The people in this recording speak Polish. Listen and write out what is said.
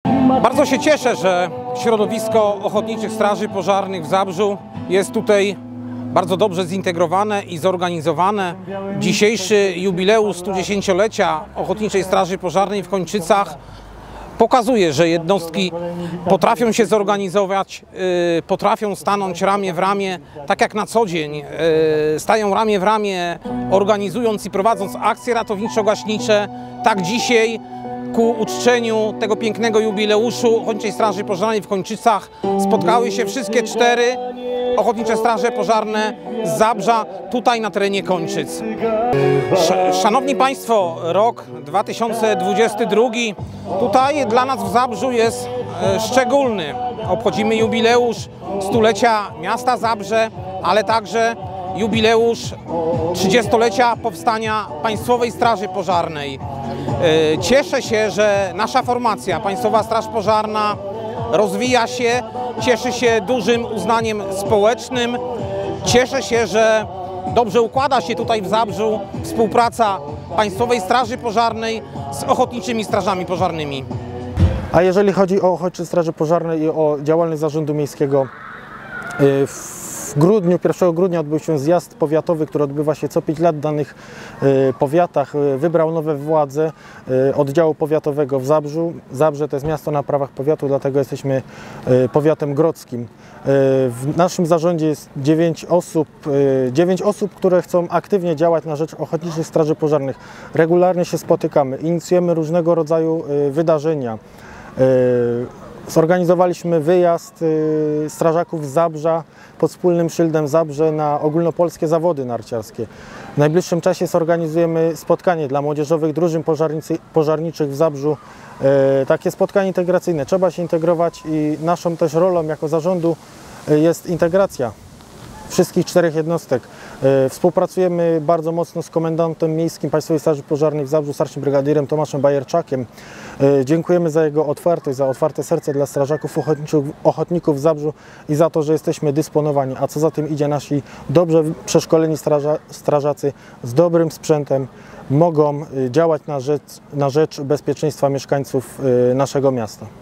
Bardzo się cieszę, że środowisko Ochotniczych Straży Pożarnych w Zabrzu jest tutaj bardzo dobrze zintegrowane i zorganizowane. Dzisiejszy jubileusz 110-lecia Ochotniczej Straży Pożarnej w Kończycach pokazuje, że jednostki potrafią się zorganizować, potrafią stanąć ramię w ramię, tak jak na co dzień stają ramię w ramię, organizując i prowadząc akcje ratowniczo-gaśnicze, tak dzisiaj ku uczczeniu tego pięknego jubileuszu Ochotniczej Straży Pożarnej w Kończycach spotkały się wszystkie 4 Ochotnicze Straże Pożarne z Zabrza tutaj na terenie Kończyc. Szanowni Państwo, rok 2022 tutaj dla nas w Zabrzu jest szczególny. Obchodzimy jubileusz stulecia miasta Zabrze, ale także jubileusz 30-lecia powstania Państwowej Straży Pożarnej. Cieszę się, że nasza formacja, Państwowa Straż Pożarna, rozwija się, cieszy się dużym uznaniem społecznym. Cieszę się, że dobrze układa się tutaj w Zabrzu współpraca Państwowej Straży Pożarnej z Ochotniczymi Strażami Pożarnymi. A jeżeli chodzi o Ochotnicze Straże Pożarne i o działalność Zarządu Miejskiego, w grudniu, 1 grudnia odbył się zjazd powiatowy, który odbywa się co 5 lat w danych powiatach. Wybrał nowe władze oddziału powiatowego w Zabrzu. Zabrze to jest miasto na prawach powiatu, dlatego jesteśmy powiatem grodzkim. W naszym zarządzie jest 9 osób, które chcą aktywnie działać na rzecz Ochotniczych Straży Pożarnych. Regularnie się spotykamy, inicjujemy różnego rodzaju wydarzenia. Zorganizowaliśmy wyjazd strażaków z Zabrza pod wspólnym szyldem Zabrze na ogólnopolskie zawody narciarskie. W najbliższym czasie zorganizujemy spotkanie dla młodzieżowych drużyn pożarniczych w Zabrzu. Takie spotkanie integracyjne. Trzeba się integrować i naszą też rolą jako zarządu jest integracja wszystkich 4 jednostek. Współpracujemy bardzo mocno z komendantem miejskim Państwowej Straży Pożarnej w Zabrzu, starszym brygadierem Tomaszem Bajerczakiem. Dziękujemy za jego otwartość, za otwarte serce dla strażaków ochotników w Zabrzu i za to, że jesteśmy dysponowani, a co za tym idzie, nasi dobrze przeszkoleni strażacy z dobrym sprzętem mogą działać na rzecz bezpieczeństwa mieszkańców naszego miasta.